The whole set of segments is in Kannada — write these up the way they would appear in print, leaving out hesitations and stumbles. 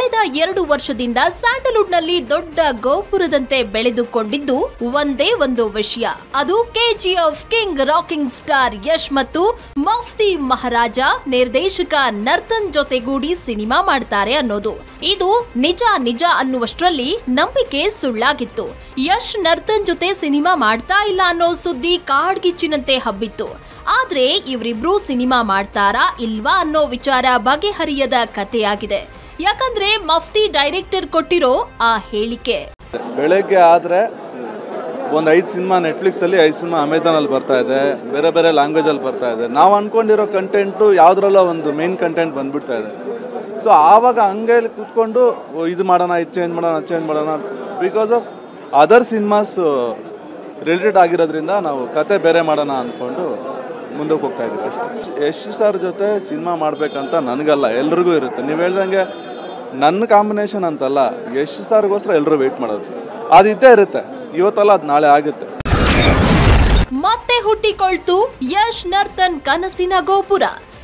ಕಳೆದ 2 ವರ್ಷದಿಂದ ಸ್ಯಾಂಡಲ್ವುಡ್ನಲ್ಲಿ ದೊಡ್ಡ ಗೋಪುರದಂತೆ ಬೆಳೆದುಕೊಂಡಿದ್ದು ಒಂದೇ ಒಂದು ವಿಷಯ. ಅದು KGF king rocking star Yash ಮತ್ತು ಮಫ್ತಿ ಮಹಾರಾಜ ನಿರ್ದೇಶಕ ನರ್ತನ್ ಜೊತೆಗೂಡಿ ಸಿನಿಮಾ ಮಾಡ್ತಾರೆ ಅನ್ನೋದು. ಇದು ನಿಜ ಅನ್ನುವಷ್ಟರಲ್ಲಿ ನಂಬಿಕೆ ಸುಳ್ಳಾಗಿತ್ತು. ಯಶ್ ನರ್ತನ್ ಜೊತೆ ಸಿನಿಮಾ ಮಾಡ್ತಾ ಇಲ್ಲ ಅನ್ನೋ ಸುದ್ದಿ ಕಾಡ್ಗಿಚ್ಚಿನಂತೆ ಹಬ್ಬಿತ್ತು. ಆದ್ರೆ ಇವರಿಬ್ರು ಸಿನಿಮಾ ಮಾಡ್ತಾರಾ ಇಲ್ವಾ ಅನ್ನೋ ವಿಚಾರ ಬಗೆಹರಿಯದ ಕಥೆಯಾಗಿದೆ. ಯಾಕಂದ್ರೆ ಮಫ್ತಿ ಡೈರೆಕ್ಟರ್ ಕೊಟ್ಟಿರೋ ಆ ಹೇಳಿಕೆ, ಬೆಳಗ್ಗೆ ಆದ್ರೆ ಒಂದು 5 ಸಿನಿಮಾ ನೆಟ್ಫ್ಲಿಕ್ಸ್ ಅಲ್ಲಿ, 5 ಸಿನಿಮಾ ಅಮೆಝಾನ್ ಅಲ್ಲಿ ಬರ್ತಾ ಇದೆ, ಬೇರೆ ಬೇರೆ ಲ್ಯಾಂಗ್ವೇಜ್ ಅಲ್ಲಿ ಬರ್ತಾ ಇದೆ. ನಾವು ಅನ್ಕೊಂಡಿರೋ ಕಂಟೆಂಟು ಯಾವ್ದ್ರಲ್ಲ ಒಂದು ಮೇನ್ ಕಂಟೆಂಟ್ ಬಂದ್ಬಿಡ್ತಾ ಇದೆ. ಸೊ ಆವಾಗ ಹಂಗೆ ಕೂತ್ಕೊಂಡು ಇದು ಮಾಡೋಣ, ಇದು ಚೇಂಜ್ ಮಾಡೋಣ because of other cinemas related ಆಗಿರೋದ್ರಿಂದ ನಾವು ಕತೆ ಬೇರೆ ಮಾಡೋಣ ಅಂದ್ಕೊಂಡು ಮುಂದಕ್ಕೆ ಹೋಗ್ತಾ ಇದ್ದೀವಿ ಅಷ್ಟೇ. ಯಶ್ ಸರ್ ಜೊತೆ ಸಿನಿಮಾ ಮಾಡಬೇಕಂತ ನನಗಲ್ಲ, ಎಲ್ರಿಗೂ ಇರುತ್ತೆ. ನೀವು ಹೇಳ್ದಂಗೆ ನನ್ನ ಕಾಂಬಿನೇಷನ್ ಅಂತಲ್ಲ, ಯಶ್ ಸರ್ಗೋಸ್ಕರ ಎಲ್ಲರೂ ವೆಯ್ಟ್ ಮಾಡೋದು. ಅದು ಇದ್ದೇ ಇರುತ್ತೆ, ಇವತ್ತಲ್ಲ ಅದು ನಾಳೆ ಆಗುತ್ತೆ. ಮತ್ತೆ ಹುಟ್ಟಿಕೊಳ್ತು ಯಶ್ ನರ್ತನ್ ಕನಸಿನ ಗೋಪುರ.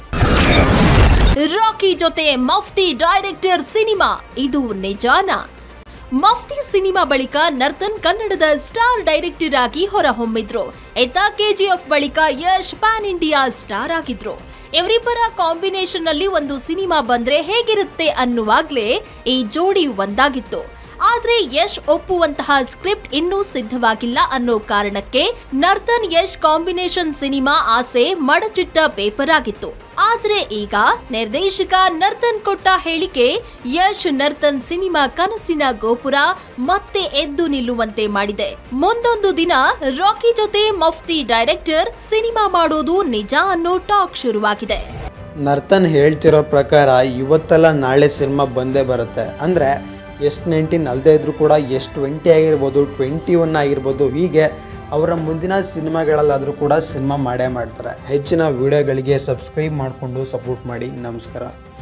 ರಾಕಿ ಜೊತೆ ಮಫ್ತಿ ಡೈರೆಕ್ಟರ್ ಸಿನಿಮಾ, ಇದು ನಿಜಾನಾ? ಮಫ್ತಿ ಸಿನಿಮಾ ಬಳಿಕ ನರ್ತನ್ ಕನ್ನಡದ ಸ್ಟಾರ್ ಡೈರೆಕ್ಟರ್ ಆಗಿ ಹೊರಹೊಮ್ಮಿದ್ರು. ಇತ್ತ ಕೆಜಿಎಫ್ ಬಳಿಕ ಯಶ್ ಪ್ಯಾನ್ ಇಂಡಿಯಾ ಸ್ಟಾರ್ ಆಗಿದ್ರು. ಇವರಿಬ್ಬರ ಕಾಂಬಿನೇಷನ್ ನಲ್ಲಿ ಒಂದು ಸಿನಿಮಾ ಬಂದ್ರೆ ಹೇಗಿರುತ್ತೆ ಅನ್ನುವಾಗ್ಲೇ ಈ ಜೋಡಿ ಒಂದಾಗಿತ್ತು. ಆದ್ರೆ ಯಶ್ ಒಪ್ಪುವಂತಹ ಸ್ಕ್ರಿಪ್ಟ್ ಇನ್ನೂ ಸಿದ್ಧವಾಗಿಲ್ಲ ಅನ್ನೋ ಕಾರಣಕ್ಕೆ ನರ್ತನ್ ಯಶ್ ಕಾಂಬಿನೇಷನ್ ಸಿನಿಮಾ ಆಸೆ ಮಡಚಿಟ್ಟ ಪೇಪರ್ ಆಗಿತ್ತು. ಆದ್ರೆ ಈಗ ನಿರ್ದೇಶಕ ನರ್ತನ್ ಕೊಟ್ಟ ಹೇಳಿಕೆ ಯಶ್ ನರ್ತನ್ ಸಿನಿಮಾ ಕನಸಿನ ಗೋಪುರ ಮತ್ತೆ ಎದ್ದು ನಿಲ್ಲುವಂತೆ ಮಾಡಿದೆ. ಮುಂದೊಂದು ದಿನ ರಾಕಿ ಜೊತೆ ಮಫ್ತಿ ಡೈರೆಕ್ಟರ್ ಸಿನಿಮಾ ಮಾಡೋದು ನಿಜ ಅನ್ನೋ ಟಾಕ್ ಶುರುವಾಗಿದೆ. ನರ್ತನ್ ಹೇಳ್ತಿರೋ ಪ್ರಕಾರ ಇವತ್ತೆಲ್ಲ ನಾಳೆ ಸಿನಿಮಾ ಬಂದೇ ಬರುತ್ತೆ. ಅಂದರೆ ಎಷ್ಟು 19 ಅಲ್ಲದೆ ಇದ್ರೂ ಕೂಡ ಎಷ್ಟು 20 ಆಗಿರ್ಬೋದು, 21 ಆಗಿರ್ಬೋದು, ಹೀಗೆ ಅವರ ಮುಂದಿನ ಸಿನಿಮಾಗಳಲ್ಲಾದರೂ ಕೂಡ ಸಿನಿಮಾ ಮಾಡೇ ಮಾಡ್ತಾರೆ. ಹೆಚ್ಚಿನ ವಿಡಿಯೋಗಳಿಗೆ ಸಬ್ಸ್ಕ್ರೈಬ್ ಮಾಡಿಕೊಂಡು ಸಪೋರ್ಟ್ ಮಾಡಿ. ನಮಸ್ಕಾರ.